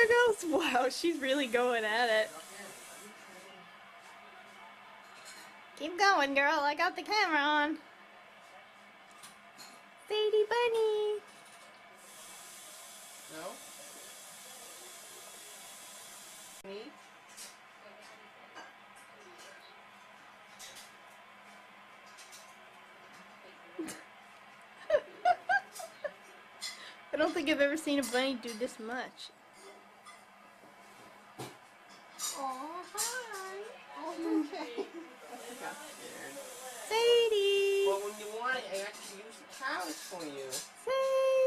There goes. Wow, she's really going at it. Keep going, girl. I got the camera on. Sadie Bunny. No? Me? I don't think I've ever seen a bunny do this much. Oh, hi. Oh, okay. I got scared. Sadie! Well, when you want it, I actually use the couch for you. Sadie!